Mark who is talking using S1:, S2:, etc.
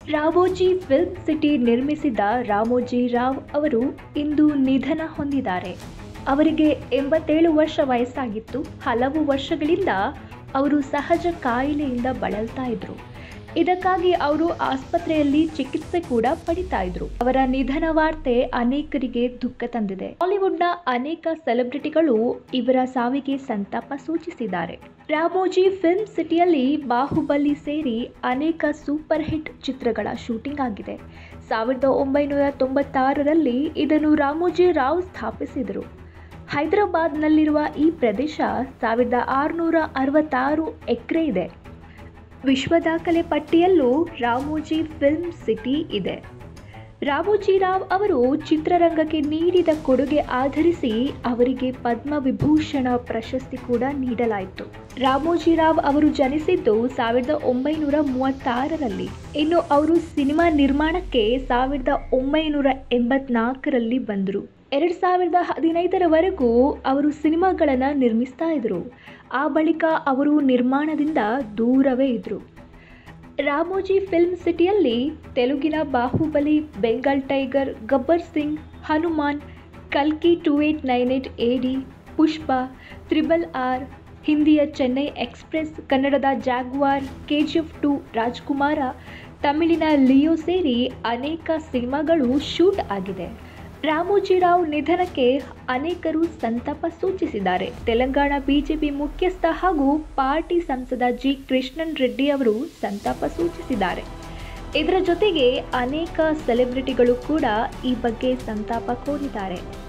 S1: Ramoji film city ನಿರ್ಮಿಸಿದ ರಾಮೋಜಿ ರಾವ್ ಅವರು ಇಂದು ನಿಧನ ಹೊಂದಿದ್ದಾರೆ. ಅವರಿಗೆ 87 ವರ್ಷ ವಯಸ್ಸಾಗಿತ್ತು. ಹಲವು ವರ್ಷಗಳಿಂದ ಅವರು ಸಹಜ ಕಾಯಿಲೆಯಿಂದ ಬಳಲ್ತಾ ಇದ್ರು. ಇದಕ್ಕಾಗಿ ಅವರು ಆಸ್ಪತ್ರೆಯಲ್ಲಿ ಚಿಕಿತ್ಸೆ ಕೂಡ ಪಡಿತಾ ಇದ್ರು. ಅವರ ನಿಧನ ವಾರ್ತೆ ಅನೇಕರಿಗೆ ದುಃಖ ತಂದಿದೆ. ಬಾಲಿವುಡ್ನ ಅನೇಕ ಸೆಲೆಬ್ರಿಟಿಗಳು ಇವರ ಸಾವಿಗೆ ಸಂತಾಪ ಸೂಚಿಸಿದ್ದಾರೆ. ರಾಮೋಜಿ ಫಿಲ್ಮ್ ಸಿಟಿಯಲ್ಲಿ ಬಾಹುಬಲಿ ಸೇರಿ ಅನೇಕ ಸೂಪರ್ ಹಿಟ್ ಚಿತ್ರಗಳ ಶೂಟಿಂಗ್ ಆಗಿದೆ. 1996ರಲ್ಲಿ ಇದನ್ನು ರಾಮೋಜಿ ರಾವ್ ಸ್ಥಾಪಿಸಿದರು. ಹೈದರಾಬಾದ್ನಲ್ಲಿರುವ ಈ ಪ್ರದೇಶ 1666 ಎಕರೆ ಇದೆ. ವಿಶ್ವ ದಾಖಲೆ ಪಟ್ಟಿಯಲ್ಲೂ ರಾಮೋಜಿ ಫಿಲ್ಮ್ ಸಿಟಿ ಇದೆ. ರಾಮೋಜಿ ರಾವ್ ಅವರು ಚಿತ್ರರಂಗಕ್ಕೆ ನೀಡಿದ ಕೊಡುಗೆ ಆಧರಿಸಿ ಅವರಿಗೆ ಪದ್ಮವಿಭೂಷಣ ಪ್ರಶಸ್ತಿ ಕೂಡ ನೀಡಲಾಯಿತು. ರಾಮೋಜಿ ರಾವ್ ಅವರು ಜನಿಸಿದ್ದು 1936ರಲ್ಲಿ. ಇನ್ನು ಅವರು ಸಿನಿಮಾ ನಿರ್ಮಾಣಕ್ಕೆ 1984ರಲ್ಲಿ ಬಂದರು. 2015ರವರೆಗೂ ಅವರು ಸಿನಿಮಾಗಳನ್ನು ನಿರ್ಮಿಸ್ತಾ ಇದ್ರು. ಆ ಬಳಿಕ ಅವರು ನಿರ್ಮಾಣದಿಂದ ದೂರವೇ ಇದ್ರು. ರಾಮೋಜಿ ಫಿಲ್ಮ್ ಸಿಟಿಯಲ್ಲಿ ತೆಲುಗಿನ ಬಾಹುಬಲಿ, ಬೆಂಗಾಲ್ ಟೈಗರ್, ಗಬ್ಬರ್ ಸಿಂಗ್, ಹನುಮಾನ್, ಕಲ್ಕಿ 2898 AD, ಪುಷ್ಪ, RRR, ಹಿಂದಿಯ ಚೆನ್ನೈ ಎಕ್ಸ್‌ಪ್ರೆಸ್, ಕನ್ನಡದ ಜಾಗ್ವಾರ್, KGF 2, ರಾಜ್‌ಕುಮಾರ, ತಮಿಳಿನ ಲಿಯೋ ಸೇರಿ ಅನೇಕ ಸಿನಿಮಾಗಳು ಶೂಟ್ ಆಗಿದೆ. ರಾಮೋಜಿ ರಾವ್ ನಿಧನಕ್ಕೆ ಅನೇಕರು ಸಂತಾಪ ಸೂಚಿಸಿದ್ದಾರೆ. ತೆಲಂಗಾಣ ಬಿಜೆಪಿ ಮುಖ್ಯಸ್ಥ ಹಾಗೂ ಪಾರ್ಟಿ ಸಂಸದ ಜಿ. ಕೃಷ್ಣನ್ ರೆಡ್ಡಿ ಅವರು ಸಂತಾಪ ಸೂಚಿಸಿದ್ದಾರೆ. ಇದರ ಜೊತೆಗೆ ಅನೇಕ ಸೆಲೆಬ್ರಿಟಿಗಳು ಕೂಡ ಈ ಬಗ್ಗೆ ಸಂತಾಪ ಕೋರಿದ್ದಾರೆ.